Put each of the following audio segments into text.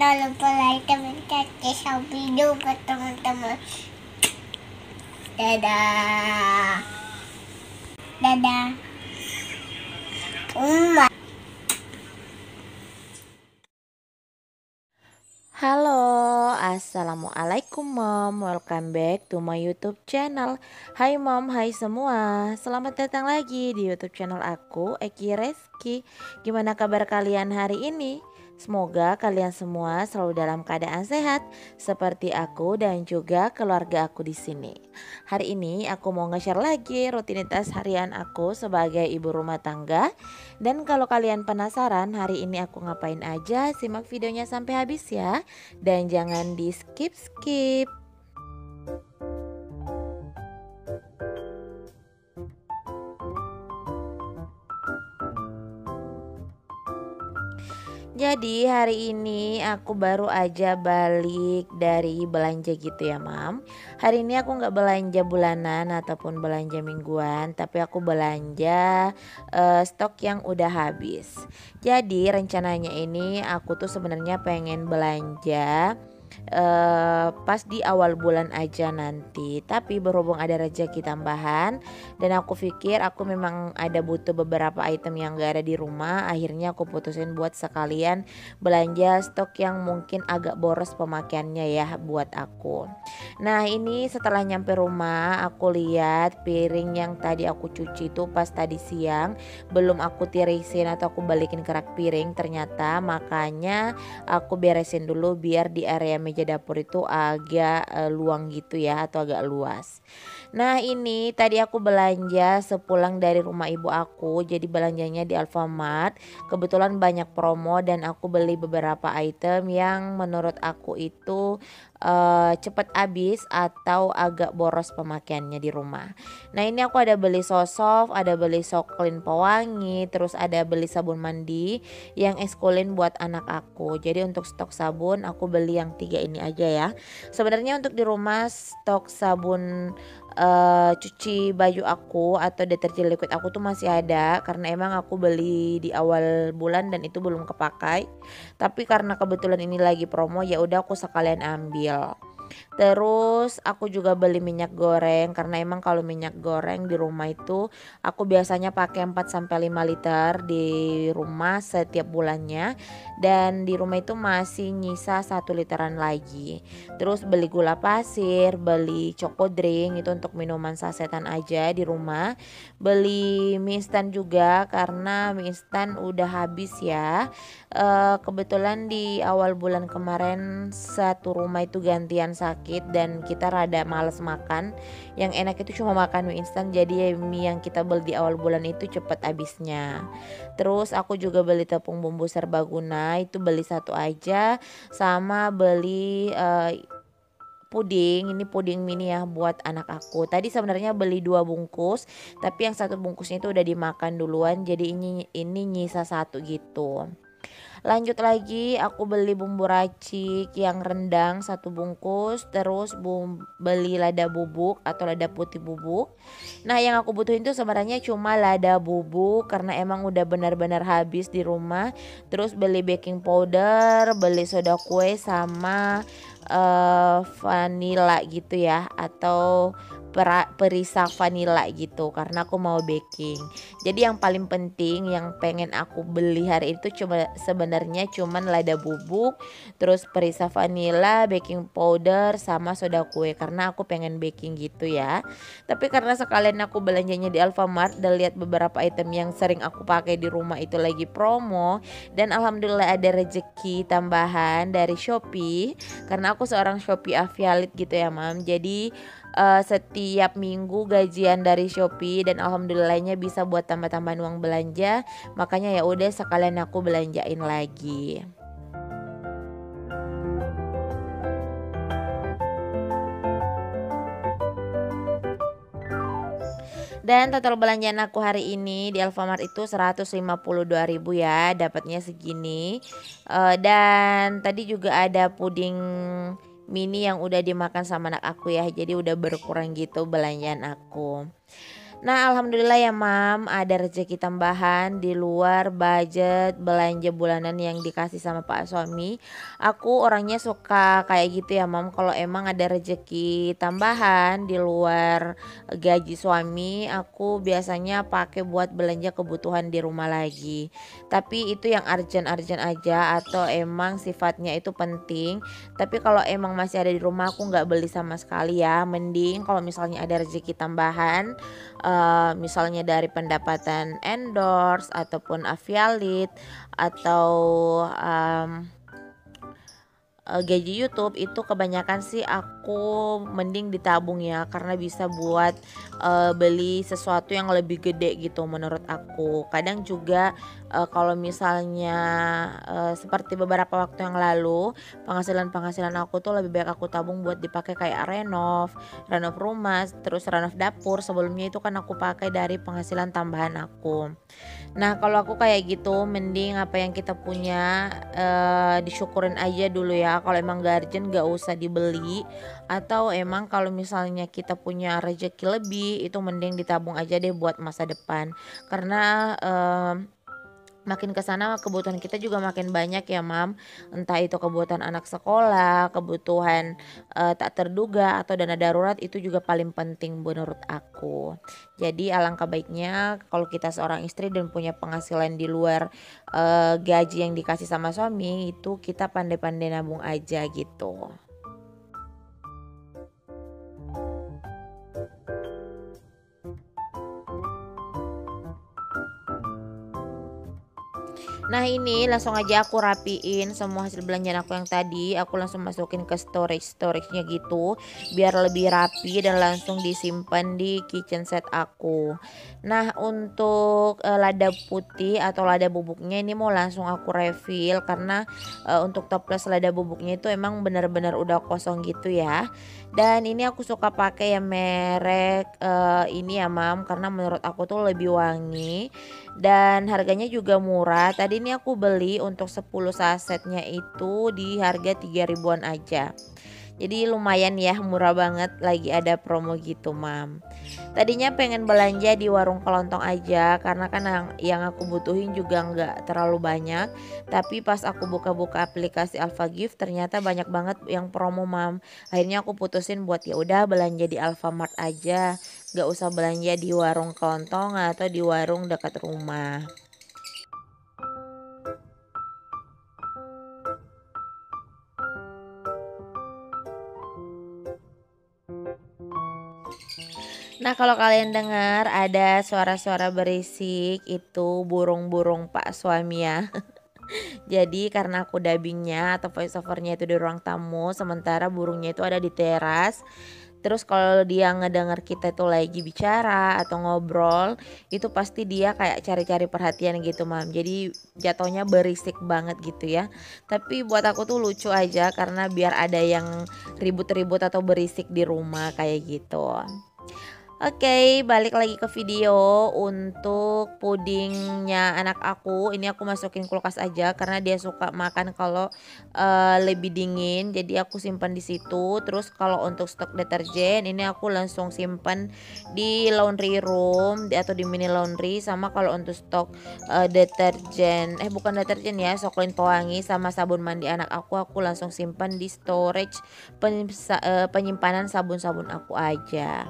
Jangan lupa like, comment, share video buat teman-teman. Dadah. Dadah. Halo, assalamualaikum mom, welcome back to my YouTube channel. Hai mom, hai semua, selamat datang lagi di YouTube channel aku, Eki Reski. Gimana kabar kalian hari ini? Semoga kalian semua selalu dalam keadaan sehat seperti aku dan juga keluarga aku di sini. Hari ini aku mau nge-share lagi rutinitas harian aku sebagai ibu rumah tangga. Dan kalau kalian penasaran hari ini aku ngapain aja, simak videonya sampai habis ya. Dan jangan di skip-skip. Jadi hari ini aku baru aja balik dari belanja gitu ya mam. Hari ini aku nggak belanja bulanan ataupun belanja mingguan, tapi aku belanja stok yang udah habis. Jadi rencananya ini aku tuh sebenarnya pengen belanja pas di awal bulan aja nanti, tapi berhubung ada rezeki tambahan dan aku pikir aku memang ada butuh beberapa item yang gak ada di rumah, akhirnya aku putusin buat sekalian belanja stok yang mungkin agak boros pemakaiannya ya buat aku. Nah ini setelah nyampe rumah aku lihat piring yang tadi aku cuci itu pas tadi siang belum aku tirisin atau aku balikin ke rak piring ternyata, makanya aku beresin dulu biar di area meja dapur itu agak luang gitu ya, atau agak luas. Nah ini tadi aku belanja sepulang dari rumah ibu aku, jadi belanjanya di Alfamart. Kebetulan banyak promo dan aku beli beberapa item yang menurut aku itu cepat habis atau agak boros pemakaiannya di rumah. Nah ini aku ada beli sosok, ada beli soklin pewangi, terus ada beli sabun mandi yang eskulin buat anak aku. Jadi untuk stok sabun aku beli yang 3 ini aja ya. Sebenarnya untuk di rumah stok sabun cuci baju aku atau deterjen liquid aku tuh masih ada karena emang aku beli di awal bulan dan itu belum kepakai. Tapi karena kebetulan ini lagi promo ya udah aku sekalian ambil. Terus aku juga beli minyak goreng karena emang kalau minyak goreng di rumah itu aku biasanya pakai 4 sampai 5 liter di rumah setiap bulannya, dan di rumah itu masih nyisa 1 literan lagi. Terus beli gula pasir, beli choco drink itu untuk minuman sasetan aja di rumah. Beli mie instan juga karena mie instan udah habis ya. Kebetulan di awal bulan kemarin satu rumah itu gantian sakit dan kita rada males makan. Yang enak itu cuma makan mie instan, jadi mie yang kita beli di awal bulan itu cepet habisnya. Terus aku juga beli tepung bumbu serbaguna, itu beli satu aja, sama beli puding, ini puding mini ya buat anak aku. Tadi sebenarnya beli 2 bungkus, tapi yang satu bungkusnya itu udah dimakan duluan, jadi ini nyisa satu gitu. Lanjut lagi aku beli bumbu racik yang rendang 1 bungkus, terus beli lada bubuk atau lada putih bubuk. Nah yang aku butuhin tuh sebenarnya cuma lada bubuk karena emang udah benar-benar habis di rumah. Terus beli baking powder, beli soda kue sama vanilla gitu ya, atau perisa vanilla gitu karena aku mau baking. Jadi yang paling penting yang pengen aku beli hari itu cuma sebenarnya cuman lada bubuk, terus perisa vanilla, baking powder sama soda kue karena aku pengen baking gitu ya. Tapi karena sekalian aku belanjanya di Alfamart dan lihat beberapa item yang sering aku pakai di rumah itu lagi promo, dan alhamdulillah ada rezeki tambahan dari Shopee karena aku seorang Shopee affiliate gitu ya mam. Jadi setiap minggu gajian dari Shopee dan alhamdulillahnya bisa buat tambah-tambahan uang belanja, makanya ya udah sekalian aku belanjain lagi. Dan total belanjaan aku hari ini di Alfamart itu 152.000 ya, dapatnya segini. Dan tadi juga ada puding mini yang udah dimakan sama anak aku ya, jadi udah berkurang gitu belanjaan aku. Nah, alhamdulillah ya Mam, ada rezeki tambahan di luar budget belanja bulanan yang dikasih sama Pak suami. Aku orangnya suka kayak gitu ya Mam, kalau emang ada rezeki tambahan di luar gaji suami, aku biasanya pakai buat belanja kebutuhan di rumah lagi. Tapi itu yang urgent-urgent aja atau emang sifatnya itu penting. Tapi kalau emang masih ada di rumah aku nggak beli sama sekali ya. Mending kalau misalnya ada rezeki tambahan, misalnya dari pendapatan endorse ataupun affiliate atau gaji YouTube itu kebanyakan sih aku mending ditabung ya karena bisa buat beli sesuatu yang lebih gede gitu menurut aku. Kadang juga kalau misalnya seperti beberapa waktu yang lalu penghasilan aku tuh lebih baik aku tabung buat dipakai kayak renov rumah, terus renov dapur. Sebelumnya itu kan aku pakai dari penghasilan tambahan aku. Nah, kalau aku kayak gitu mending apa yang kita punya disyukurin aja dulu ya. Kalau emang gak urgent gak usah dibeli, atau emang kalau misalnya kita punya rezeki lebih itu mending ditabung aja deh buat masa depan. Karena makin ke sana kebutuhan kita juga makin banyak ya Mam. Entah itu kebutuhan anak sekolah, kebutuhan tak terduga atau dana darurat, itu juga paling penting menurut aku. Jadi alangkah baiknya kalau kita seorang istri dan punya penghasilan di luar gaji yang dikasih sama suami, itu kita pandai-pandai nabung aja gitu. Nah, ini langsung aja aku rapiin semua hasil belanjaan aku yang tadi. Aku langsung masukin ke storage-nya gitu biar lebih rapi dan langsung disimpan di kitchen set aku. Nah, untuk lada putih atau lada bubuknya ini mau langsung aku refill karena untuk toples lada bubuknya itu emang benar-benar udah kosong gitu ya. Dan ini aku suka pakai yang merek ini ya Mam, karena menurut aku tuh lebih wangi dan harganya juga murah. Tadi ini aku beli untuk 10 sasetnya itu di harga 3 ribuan aja. Jadi lumayan ya, murah banget, lagi ada promo gitu Mam. Tadinya pengen belanja di warung kelontong aja karena kan yang aku butuhin juga nggak terlalu banyak. Tapi pas aku buka-buka aplikasi Alfa Gift ternyata banyak banget yang promo Mam. Akhirnya aku putusin buat ya udah belanja di Alfamart aja, nggak usah belanja di warung kelontong atau di warung dekat rumah. Nah, kalau kalian dengar ada suara-suara berisik, itu burung-burung Pak suami ya. Jadi karena aku dubbingnya atau voice overnya itu di ruang tamu, sementara burungnya itu ada di teras. Terus kalau dia ngedenger kita itu lagi bicara atau ngobrol, itu pasti dia kayak cari-cari perhatian gitu Mam. Jadi jatuhnya berisik banget gitu ya. Tapi buat aku tuh lucu aja karena biar ada yang ribut-ribut atau berisik di rumah kayak gitu. Oke, balik lagi ke video. Untuk pudingnya anak aku, ini aku masukin kulkas aja karena dia suka makan kalau lebih dingin. Jadi aku simpan di situ. Terus kalau untuk stok deterjen, ini aku langsung simpan di laundry room atau di mini laundry. Sama kalau untuk stok deterjen, bukan deterjen ya, Soklin pewangi sama sabun mandi anak aku langsung simpan di storage penyimpanan sabun-sabun aku aja.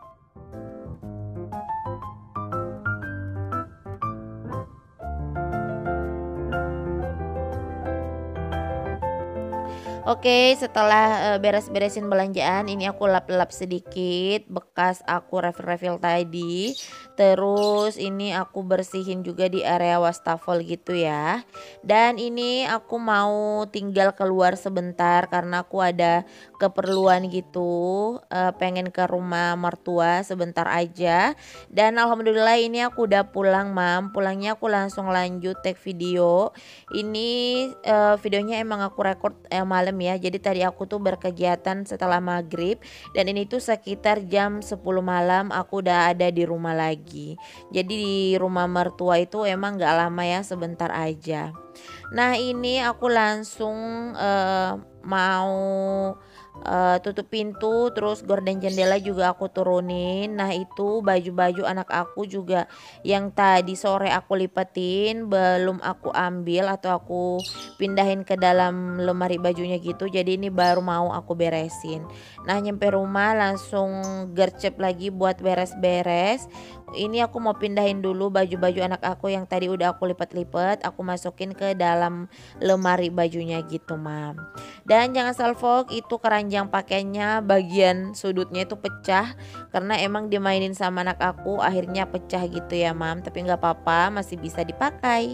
Oke, setelah beres-beresin belanjaan, ini aku lap-lap sedikit bekas aku refill-refill tadi. Terus ini aku bersihin juga di area wastafel gitu ya. Dan ini aku mau tinggal keluar sebentar karena aku ada keperluan gitu. Pengen ke rumah mertua sebentar aja. Dan alhamdulillah ini aku udah pulang Mam. Pulangnya aku langsung lanjut take video. Ini videonya emang aku record malam ya. Jadi tadi aku tuh berkegiatan setelah maghrib dan ini tuh sekitar jam 10 malam aku udah ada di rumah lagi. Jadi di rumah mertua itu emang gak lama ya, sebentar aja. Nah, ini aku langsung mau tutup pintu, terus gorden jendela juga aku turunin. Nah itu baju-baju anak aku juga yang tadi sore aku lipetin belum aku ambil atau aku pindahin ke dalam lemari bajunya gitu, jadi ini baru mau aku beresin. Nah nyampe rumah langsung gercep lagi buat beres-beres. Ini aku mau pindahin dulu baju-baju anak aku yang tadi udah aku lipat-lipat, aku masukin ke dalam lemari bajunya gitu mam. Dan jangan salfok, itu keranjang pakainya bagian sudutnya itu pecah karena emang dimainin sama anak aku, akhirnya pecah gitu ya mam, tapi nggak apa-apa, masih bisa dipakai.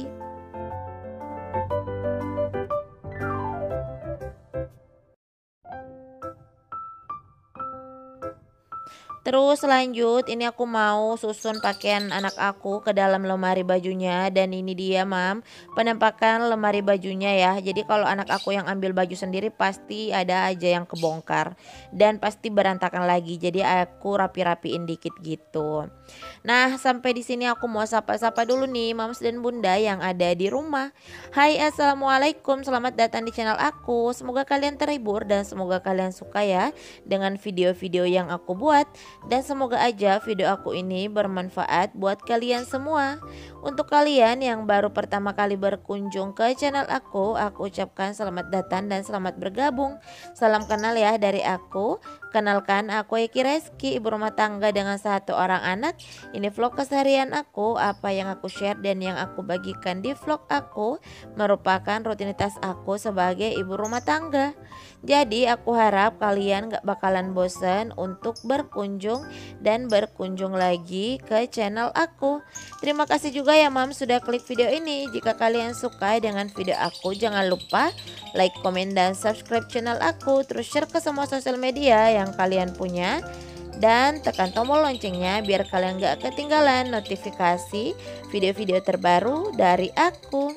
Terus lanjut, ini aku mau susun pakaian anak aku ke dalam lemari bajunya, dan ini dia mam penampakan lemari bajunya ya. Jadi kalau anak aku yang ambil baju sendiri pasti ada aja yang kebongkar dan pasti berantakan lagi. Jadi aku rapi-rapiin dikit gitu. Nah, sampai di sini aku mau sapa-sapa dulu nih Mams dan Bunda yang ada di rumah. Hai, assalamualaikum, selamat datang di channel aku. Semoga kalian terhibur dan semoga kalian suka ya dengan video-video yang aku buat. Dan semoga aja video aku ini bermanfaat buat kalian semua. Untuk kalian yang baru pertama kali berkunjung ke channel aku ucapkan selamat datang dan selamat bergabung. Salam kenal ya dari aku. Kenalkan, aku Eki Reski, ibu rumah tangga dengan 1 orang anak. Ini vlog keseharian aku, apa yang aku share dan yang aku bagikan di vlog aku merupakan rutinitas aku sebagai ibu rumah tangga. Jadi aku harap kalian gak bakalan bosen untuk berkunjung dan berkunjung lagi ke channel aku. Terima kasih juga ya mam sudah klik video ini. Jika kalian suka dengan video aku, jangan lupa like, komen, dan subscribe channel aku. Terus share ke semua sosial media yang kalian punya. Dan tekan tombol loncengnya biar kalian gak ketinggalan notifikasi video-video terbaru dari aku.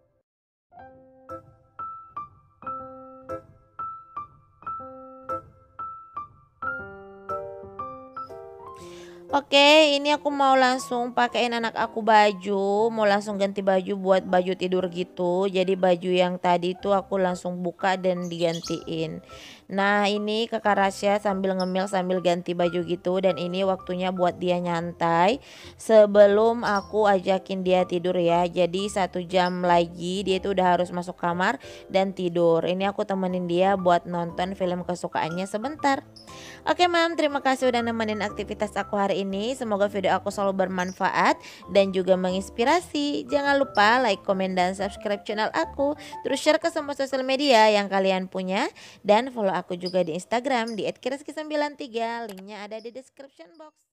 Oke, ini aku mau langsung pakein anak aku baju, mau langsung ganti baju buat baju tidur gitu. Jadi baju yang tadi tuh aku langsung buka dan digantiin. Nah, ini Kakak Rasya sambil ngemil sambil ganti baju gitu, dan ini waktunya buat dia nyantai sebelum aku ajakin dia tidur ya. Jadi 1 jam lagi dia itu udah harus masuk kamar dan tidur. Ini aku temenin dia buat nonton film kesukaannya sebentar. Oke mam, terima kasih udah nemenin aktivitas aku hari ini. Semoga video aku selalu bermanfaat dan juga menginspirasi. Jangan lupa like, komen, dan subscribe channel aku. Terus share ke semua sosial media yang kalian punya. Dan follow aku juga di Instagram di @kireski93. Linknya ada di description box.